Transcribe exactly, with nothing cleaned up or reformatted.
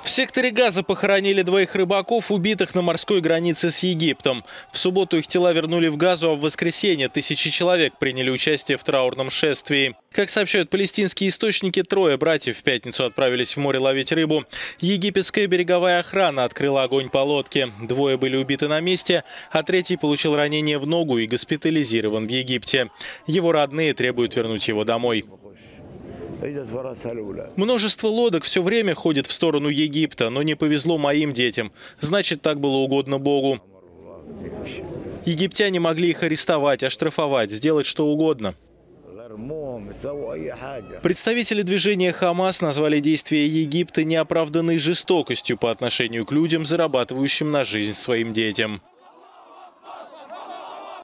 В секторе Газа похоронили двоих рыбаков, убитых на морской границе с Египтом. В субботу их тела вернули в Газу, а в воскресенье тысячи человек приняли участие в траурном шествии. Как сообщают палестинские источники, трое братьев в пятницу отправились в море ловить рыбу. Египетская береговая охрана открыла огонь по лодке. Двое были убиты на месте, а третий получил ранение в ногу и госпитализирован в Египте. Его родные требуют вернуть его домой. Множество лодок все время ходит в сторону Египта, но не повезло моим детям. Значит, так было угодно Богу. Египтяне могли их арестовать, оштрафовать, сделать что угодно. Представители движения «Хамас» назвали действия Египта неоправданной жестокостью по отношению к людям, зарабатывающим на жизнь своим детям.